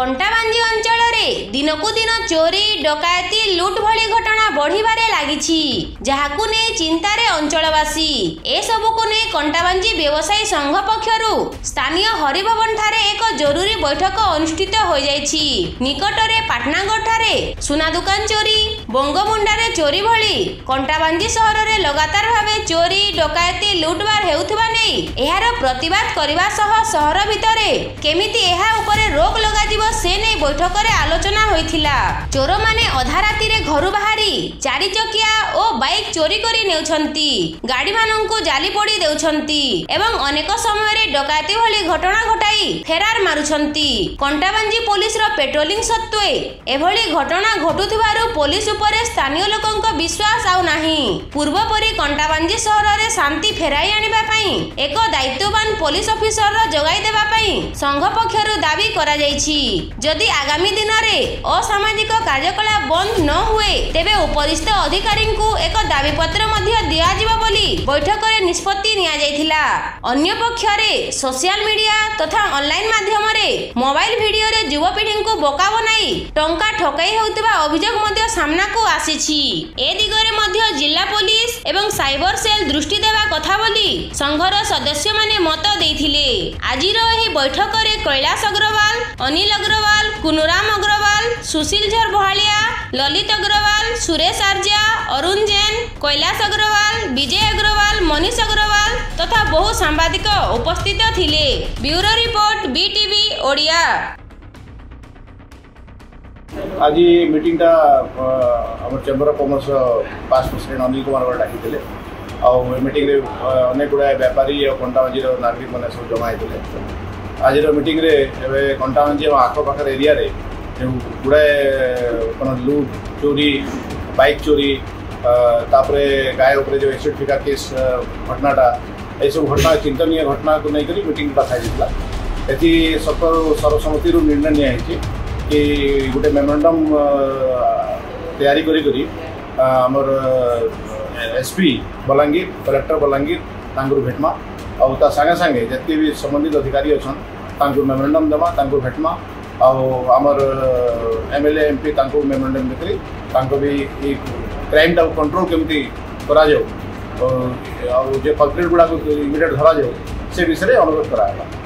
कंटाबांजी अंचल रे दिनकु दिन चोरी डकायती लुट भली घटना बढ़िबारे लागिछि जहाकु ने चिंतारे अंचलवासी ए सबकु ने कंटाबांजी व्यवसायी संघ पक्षरु स्थानीय हरिभवन ठारे एक जरूरी बैठक अनुष्ठित हो जाइछि। निकटरे पाटनागढ़ ठारे सुना दुकान चोरी बंगमुंडारे चोरी भली कंटाबांजी सहर रे लगातार भावे चोरी डकायती लुटबार हेउथबा नै एहार प्रतिवाद करबा सह सहर भितरे केमिति एहा उपरे रोक लगा जिवो से नै बैठक रे आलोचना होइथिला। चोर माने अधा राति रे घरु बाहरी चारि चकिया ओ बाइक चोरी करी नेउछंती गाड़ी माननकु जाली पोड़ी देउछंती एवं अनेक समय रे डकायती भली घटना घटाई फेरार मारुछंती। कंटाबांजी पुलिस रो पेट्रोलिंग सत्वे एभली घटना घटुथिबारु पुलिस उपरे स्थानीय लोकंक विश्वास आउ नाही। पूर्व परि कंटाबांजी सहर रे शांति फेराई आनिबा पई एक दायित्ववान पुलिस ऑफिसर रो जगाई देबा पई संघ पक्षरु दाबी करा जायछि। जदि आगामी दिन रे असामाजिक कार्यकलाप बंद न हुए तेबे उपरिस्थ अधिकारी को एक दाबी पत्र मध्य दिया जिवो बोली बैठक रे निष्पत्ति निया जायथिला। अन्य पक्ष रे सोशल मीडिया तथा ऑनलाइन माध्यम रे मोबाइल वीडियो रे युवपीढ़ी को बोका बनाई टंका ठकाई होउतबा अभियोग मध्य सामना को आसीछि। ए दिगरे मध्य जिला पुलिस एवं साइबर सेल दृष्टि देवा कथा बोली संघर सदस्य माने मत देथिले। आजिर एही बैठक रे कैलाश अग्रवाल अनिल अग्रवाल कुनुराम अग्रवाल सुशील झर बहालिया ललित अग्रवाल सुरेश आर्या अरुण जैन कैलाश अग्रवाल विजय अग्रवाल मनीष अग्रवाल तथा बहु सांबादिक उपस्थित थिले। Bureau report BTV Odia. आज मीटिंग टा हमर चेंबर ऑफ कॉमर्स पास प्रेसिडेंट अनिल कुमार डाकिले आ मीटिंग रे अनेक गुड़ा व्यापारी और कंटाबांजी नागरिक मैंने सब जमा होते। आज मीटिंग रे एबे कंटाबांजी आखपाखर एरिया रे जो गुड़ाए लुट चोरी बाइक चोरी तापरे गाय उपरे जो एसिड फिका केस घटनाटा ये सब घटना चिंतनीय घटना को लेकर मीटिंग रखा एथि सर्वसम्मति निर्णय निया कि गोटे मेमोरेंडम तैयारी करी आमर SP बलांगीर कलेक्टर बलांगीर तांकुर भेटमा और ता संगे संगे जति भी संबंधित अधिकारी अच्छा तांकुर मेमोरेंडम देमा तांकुर भेटमा और आमर MLA MP तांकुर मेमोरेंडम देकरी तांको भी क्राइम टा कंट्रोल केमती करा जाओ और जे कल्प्रिट गुडा को इमीडिएट धरा जाओ से विषय अनुरोध करा।